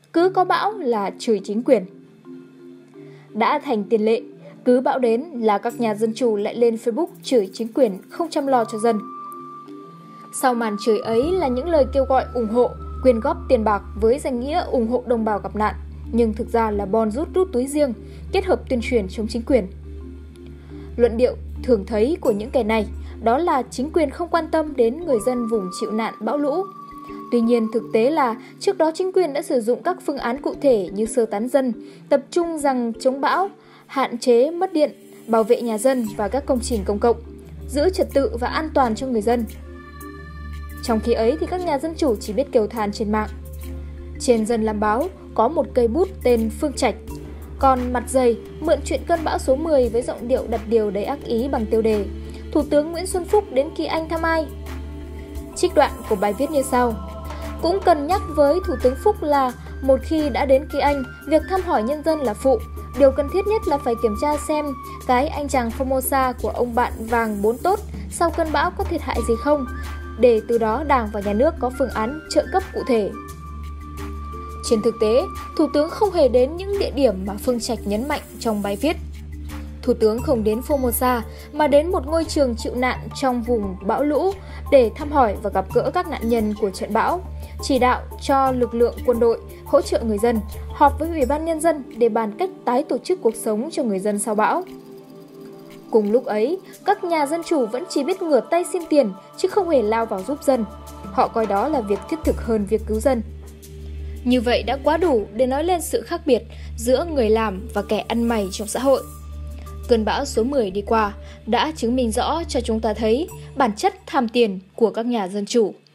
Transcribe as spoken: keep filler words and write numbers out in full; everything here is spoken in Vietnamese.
cứ có bão là chửi chính quyền. Đã thành tiền lệ, cứ bão đến là các nhà dân chủ lại lên Facebook chửi chính quyền không chăm lo cho dân. Sau màn chửi ấy là những lời kêu gọi ủng hộ, quyên góp tiền bạc với danh nghĩa ủng hộ đồng bào gặp nạn, nhưng thực ra là bon rút rút túi riêng, kết hợp tuyên truyền chống chính quyền. Luận điệu thường thấy của những kẻ này đó là chính quyền không quan tâm đến người dân vùng chịu nạn bão lũ. Tuy nhiên, thực tế là trước đó chính quyền đã sử dụng các phương án cụ thể như sơ tán dân, tập trung rằng chống bão, hạn chế mất điện, bảo vệ nhà dân và các công trình công cộng, giữ trật tự và an toàn cho người dân. Trong khi ấy thì các nhà dân chủ chỉ biết kêu than trên mạng. Trên Dân làm báo có một cây bút tên Phương Trạch, còn mặt dày mượn chuyện cơn bão số mười với giọng điệu đặt điều đầy ác ý bằng tiêu đề Thủ tướng Nguyễn Xuân Phúc đến Kỳ Anh thăm ai? Trích đoạn của bài viết như sau. Cũng cần nhắc với Thủ tướng Phúc là một khi đã đến Kỳ Anh, việc thăm hỏi nhân dân là phụ. Điều cần thiết nhất là phải kiểm tra xem cái anh chàng Formosa của ông bạn vàng bốn tốt sau cơn bão có thiệt hại gì không, để từ đó Đảng và Nhà nước có phương án trợ cấp cụ thể. Trên thực tế, Thủ tướng không hề đến những địa điểm mà Phương Trạch nhấn mạnh trong bài viết. Thủ tướng không đến Formosa mà đến một ngôi trường chịu nạn trong vùng bão lũ để thăm hỏi và gặp gỡ các nạn nhân của trận bão, chỉ đạo cho lực lượng quân đội hỗ trợ người dân, họp với Ủy ban Nhân dân để bàn cách tái tổ chức cuộc sống cho người dân sau bão. Cùng lúc ấy, các nhà dân chủ vẫn chỉ biết ngửa tay xin tiền chứ không hề lao vào giúp dân. Họ coi đó là việc thiết thực hơn việc cứu dân. Như vậy đã quá đủ để nói lên sự khác biệt giữa người làm và kẻ ăn mày trong xã hội. Cơn bão số mười đi qua đã chứng minh rõ cho chúng ta thấy bản chất tham tiền của các nhà dân chủ.